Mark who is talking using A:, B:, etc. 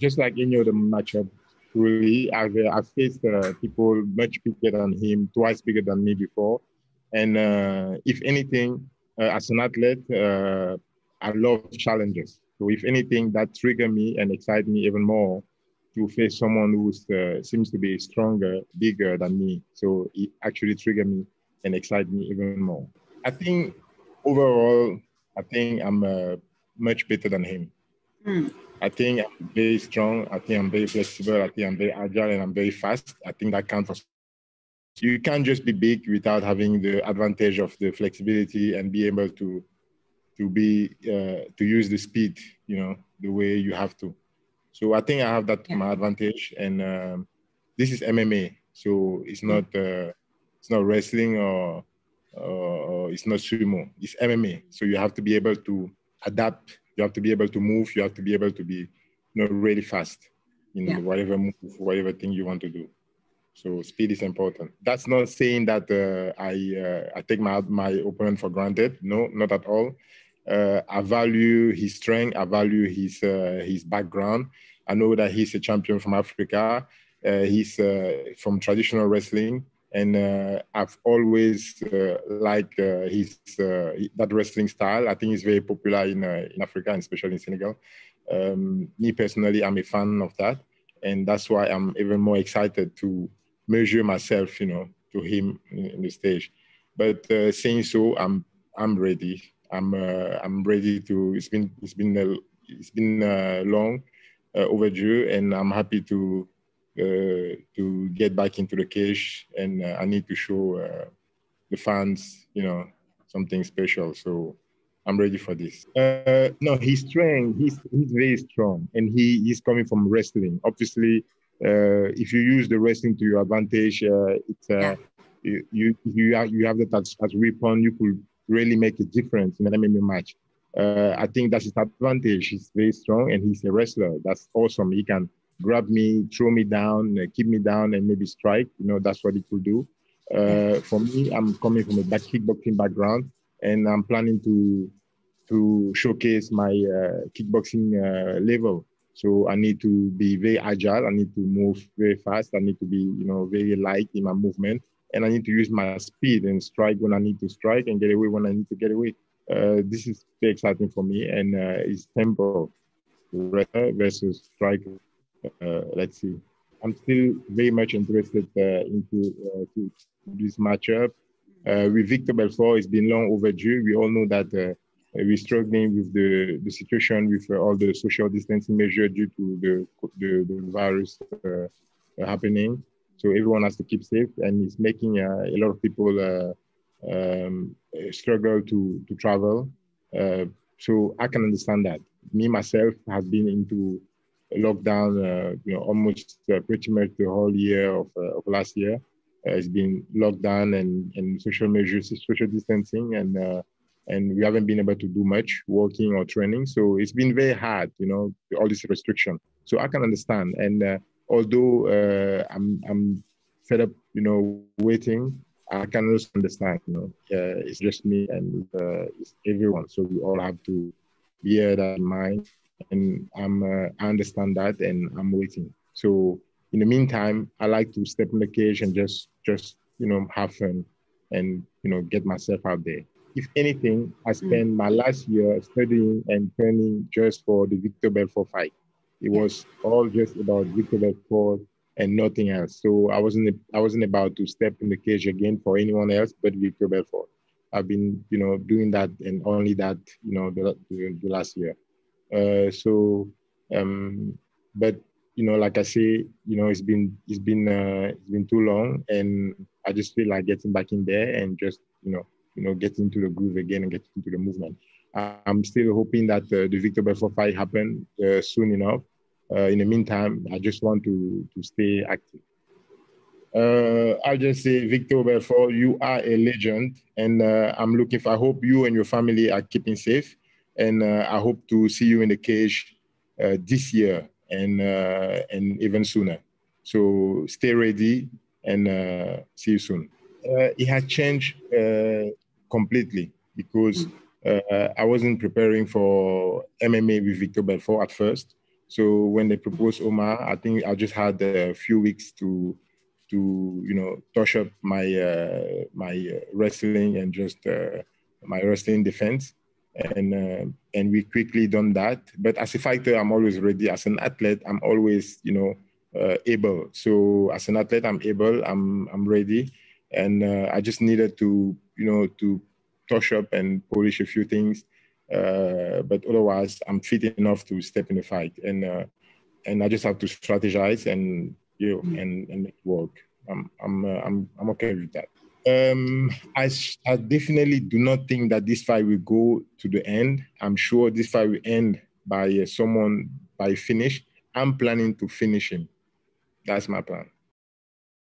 A: just like any other matchup, really, I've faced people much bigger than him, twice bigger than me before. And if anything, as an athlete, I love challenges. So if anything, that trigger me and excite me even more to face someone who seems to be stronger, bigger than me. So it actually trigger me and excite me even more. I think overall, I think I'm much better than him. I think I'm very strong. I think I'm very flexible. I think I'm very agile and I'm very fast. I think that counts for. You can't just be big without having the advantage of the flexibility and be able to use the speed, the way you have to. So I think I have that to my advantage. And this is MMA, so it's not wrestling or it's not sumo. It's MMA, so you have to be able to adapt. You have to be able to move. You have to be able to be, really fast in whatever move, whatever thing you want to do. So speed is important. That's not saying that I take my opponent for granted. No, not at all. I value his strength. I value his background. I know that he's a champion from Africa. He's from traditional wrestling, and I've always liked that wrestling style. I think it's very popular in Africa, and especially in Senegal. Me personally, I'm a fan of that, and that's why I'm even more excited to measure myself, to him in the stage. But saying so, I'm ready. I'm ready to. It's been long overdue, and I'm happy to get back into the cage. And I need to show the fans, something special. So I'm ready for this. No, he's strong. He's very strong, and he's coming from wrestling. Obviously, if you use the wrestling to your advantage, you have that as weapon. You could really make a difference in an MMA match. I think that's his advantage. He's very strong, and he's a wrestler. That's awesome. He can grab me, throw me down, keep me down, and maybe strike. That's what he could do. For me, I'm coming from a kickboxing background, and I'm planning to showcase my kickboxing level. So I need to be very agile. I need to move very fast. I need to be, very light in my movement, and I need to use my speed and strike when I need to strike and get away when I need to get away. This is very exciting for me, and it's tempo versus strike. Let's see. I'm still very much interested into this matchup. With Victor Belfort, it's been long overdue. We all know that we're struggling with the situation with all the social distancing measures due to the virus happening. So everyone has to keep safe, and it's making a lot of people struggle to travel. So I can understand that. Me, myself, has been into lockdown, almost pretty much the whole year of last year. It's been locked down and social measures, social distancing, and we haven't been able to do much working or training. So it's been very hard, all this restriction. So I can understand. And although I'm fed up, waiting, I can also understand, it's just me and it's everyone. So we all have to bear that in mind. And I understand that, and I'm waiting. So in the meantime, I like to step in the cage and just have fun and get myself out there. If anything, I spent my last year studying and training just for the Victor Belfort fight. It was all just about Victor Belfort and nothing else. So I wasn't about to step in the cage again for anyone else but Victor Belfort. I've been doing that and only that the last year. But like I say, it's been too long, and I just feel like getting back in there and just get into the groove again and get into the movement. I'm still hoping that the Victor Belfort fight happen soon enough. In the meantime, I just want to stay active. I'll just say, Victor Belfort, you are a legend, and I hope you and your family are keeping safe, and I hope to see you in the cage this year and even sooner. So stay ready, and see you soon. It has changed completely because I wasn't preparing for MMA with Victor Belfort at first. So when they proposed Omar, I think I just had a few weeks to touch up my wrestling and just my wrestling defense, and we quickly done that. But as a fighter, I'm always ready. As an athlete, I'm always able. So as an athlete, I'm able. I'm ready, and I just needed to to touch up and polish a few things. But otherwise, I'm fit enough to step in the fight, and I just have to strategize and and make it work. I'm okay with that. I definitely do not think that this fight will go to the end. I'm sure this fight will end by by finish. I'm planning to finish him. That's my plan.